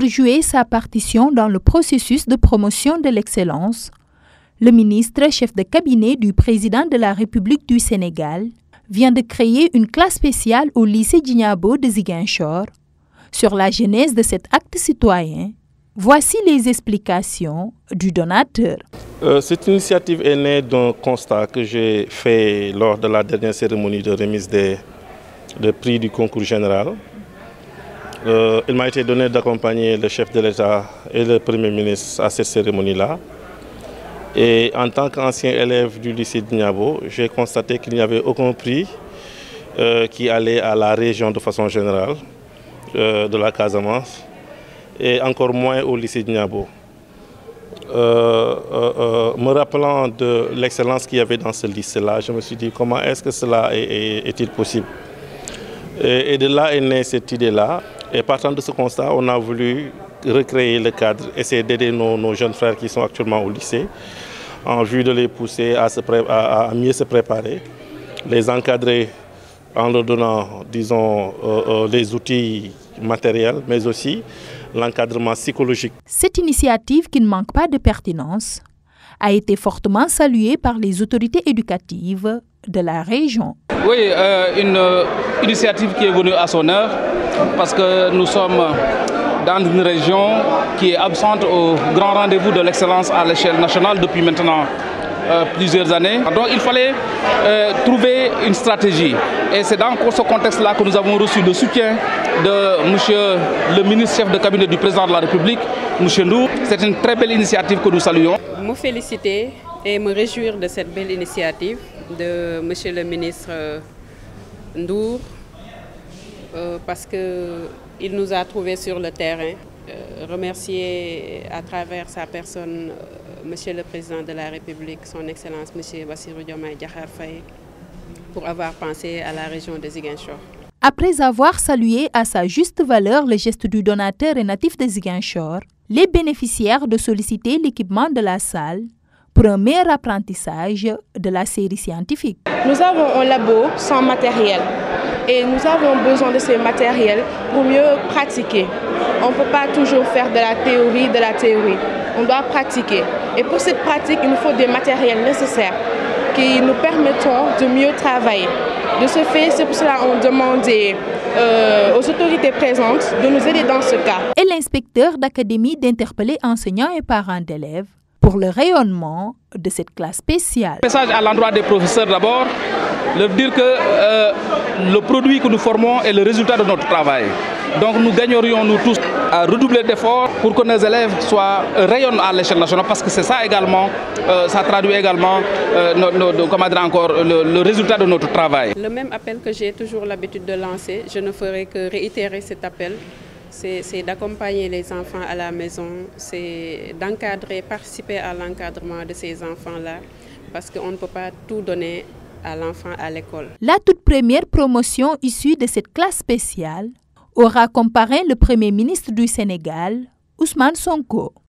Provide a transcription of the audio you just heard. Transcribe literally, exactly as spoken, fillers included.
jouer sa partition dans le processus de promotion de l'excellence, le ministre chef de cabinet du président de la République du Sénégal vient de créer une classe spéciale au lycée Djignabo de Ziguinchor sur la genèse de cet acte citoyen. Voici les explications du donateur. Euh, cette initiative est née d'un constat que j'ai fait lors de la dernière cérémonie de remise des, des prix du concours général. Euh, il m'a été donné d'accompagner le chef de l'État et le Premier ministre à cette cérémonie-là. Et en tant qu'ancien élève du lycée Djignabo, j'ai constaté qu'il n'y avait aucun prix euh, qui allait à la région de façon générale euh, de la Casamance, et encore moins au lycée Djignabo. Euh, euh, euh, me rappelant de l'excellence qu'il y avait dans ce lycée-là, je me suis dit comment est-ce que cela est-il possible. Et, et de là est née cette idée-là. Et partant de ce constat, on a voulu recréer le cadre, essayer d'aider nos, nos jeunes frères qui sont actuellement au lycée, en vue de les pousser à, se pré à, à mieux se préparer, les encadrer en leur donnant, disons, euh, euh, les outils matériels, mais aussi l'encadrement psychologique. Cette initiative, qui ne manque pas de pertinence, a été fortement saluée par les autorités éducatives de la région. Oui, euh, une euh, initiative qui est venue à son heure, parce que nous sommes dans une région qui est absente au grand rendez-vous de l'excellence à l'échelle nationale depuis maintenant euh, plusieurs années. Donc il fallait euh, trouver une stratégie. Et c'est dans ce contexte-là que nous avons reçu le soutien de monsieur le ministre chef de cabinet du président de la République, monsieur Ndour. C'est une très belle initiative que nous saluons. Me féliciter et me réjouir de cette belle initiative de monsieur le ministre Ndour, euh, parce qu'il nous a trouvés sur le terrain. Euh, remercier à travers sa personne euh, monsieur le président de la République, son excellence monsieur Bassirou Diomaye Diakhar Faye, pour avoir pensé à la région de Ziguinchor. Après avoir salué à sa juste valeur le geste du donateur et natif de Ziguinchor, les bénéficiaires de solliciter l'équipement de la salle pour un meilleur apprentissage de la série scientifique. Nous avons un labo sans matériel et nous avons besoin de ces matériels pour mieux pratiquer. On ne peut pas toujours faire de la théorie, de la théorie. On doit pratiquer. Et pour cette pratique, il nous faut des matériels nécessaires qui nous permettront de mieux travailler. De ce fait, c'est pour cela qu'on demandait euh, aux autorités présentes de nous aider dans ce cas. Et l'inspecteur d'académie d'interpeller enseignants et parents d'élèves pour le rayonnement de cette classe spéciale. Message à l'endroit des professeurs d'abord, leur dire que euh, le produit que nous formons est le résultat de notre travail. Donc nous gagnerions nous tous à redoubler d'efforts pour que nos élèves soient euh, rayonnent à l'échelle nationale, parce que c'est ça également, euh, ça traduit également euh, no, no, comment dire encore, le, le résultat de notre travail. Le même appel que j'ai toujours l'habitude de lancer, je ne ferai que réitérer cet appel. C'est d'accompagner les enfants à la maison, c'est d'encadrer, participer à l'encadrement de ces enfants-là, parce qu'on ne peut pas tout donner à l'enfant à l'école. La toute première promotion issue de cette classe spéciale aura comparé le Premier ministre du Sénégal, Ousmane Sonko.